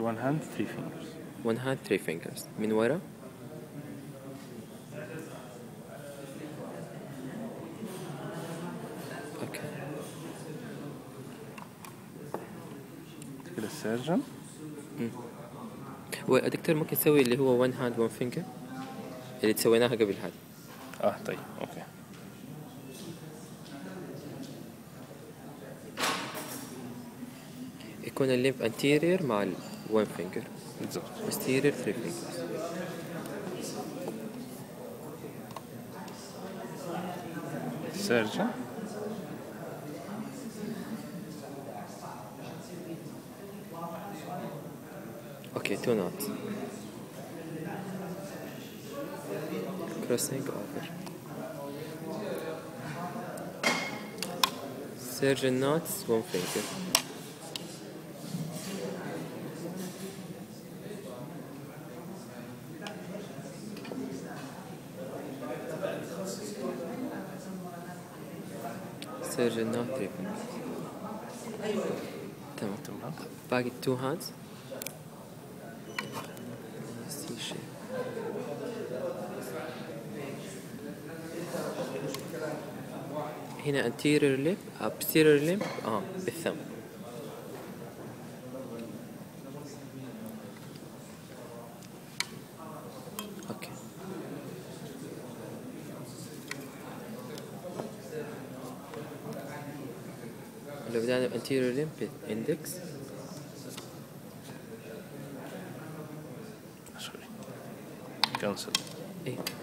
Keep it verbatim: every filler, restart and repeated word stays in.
one hand three fingers. one hand three fingers من ورا. اوكي كده السيرجن. ودكتور ممكن تسوي اللي هو one hand one finger اللي تسويناها قبل هذا. اه طيب اوكي. يكون الليمف anterior مع ال one finger. بالضبط. posterior three fingers. سيرجن. اوكي two knots. crossing over. surgeon knots one finger. surgeon knot three fingers. تمام تمام. باقي two hands. C shape. هنا anterior lip posterior lip اه بالثumb. اوكي لو بدأنا anterior lip index. سوري. كنسل. ايه